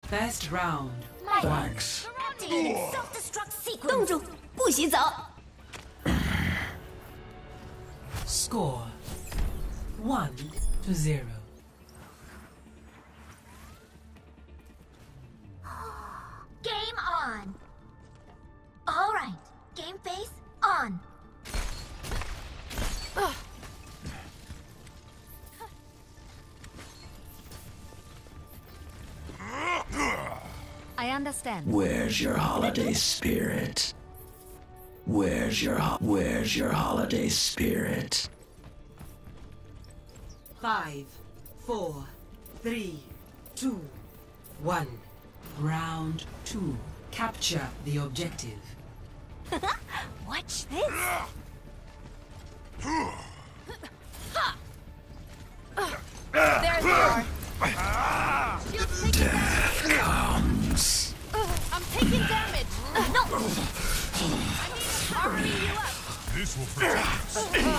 First round. Thanks. Activating self-destruct sequence. 冻住，不许走。 Score 1-0. Game on. All right. Game face on. I understand. Where's your holiday spirit? Where's your holiday spirit? 5, 4, 3, 2, 1. Round 2. Capture the objective. Watch this. There they are. Death comes. I'm taking damage. No. I'll bring you up. This will protect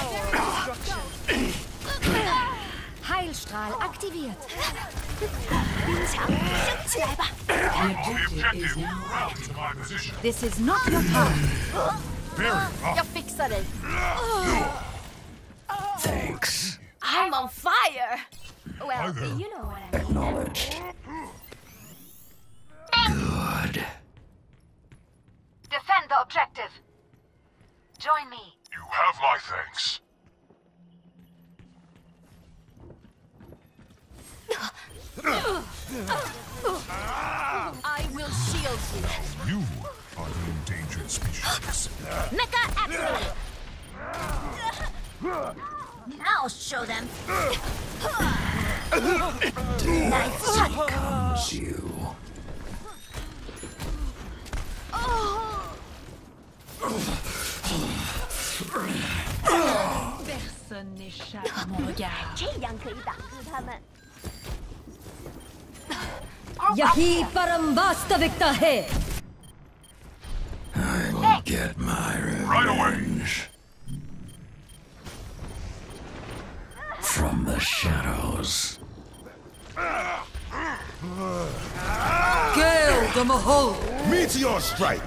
us. Heilstrahl aktiviert. 冰墙，升起来吧。 The The objective is objective, now rally active. to my position. This is not your time. Very Jag up. fixar dig. Thanks. I'm on fire. Well, there. you know what I mean. Acknowledged. Good. Defend the objective. Join me. You have my thanks. I will shield you. You are the endangered species. Mecha activated. Now show them. Nice shot. Comes you. Personne n'échappe à mon regard. 这样可以挡住他们。 यही परम वास्तविकता है। I will get my Right away. revenge. From the shadows. Gale the Mahol! Meteor strike.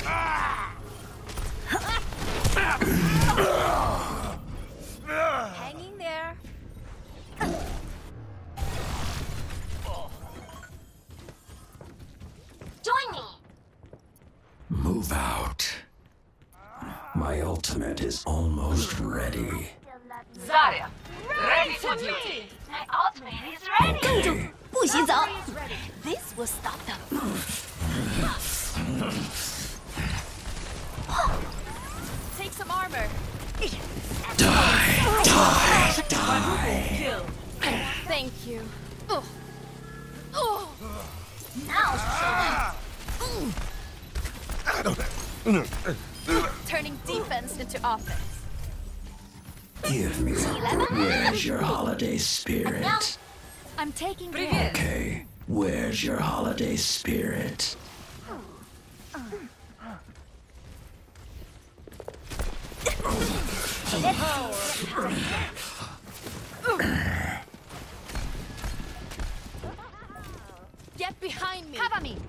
Hanging there. Join me. Move out. My ultimate is almost ready. Zarya, ready for duty. My ultimate is ready. 冻住，不许走。 This will stop them. Take some armor. Kill. Thank you. Now show them. Turning defense into offense. Give me. Where's your holiday spirit? I'm taking care. Okay. Where's your holiday spirit? Get behind me. Cover me.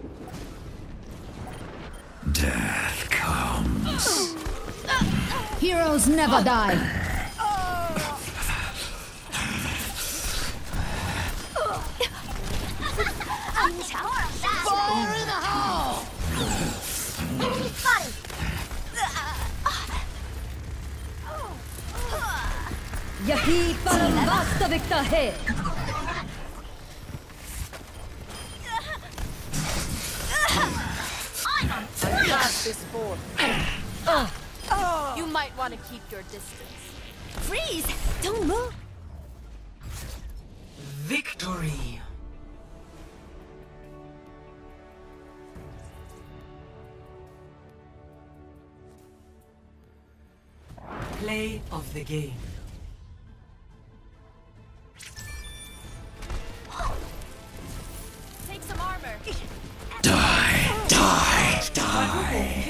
Death comes. Heroes never die. Fire in the hole! Body! यही परम वास्तविकता है। This board. You might want to keep your distance. Freeze! Don't move. Victory! Play of the game. Take some armor. Die, die, die.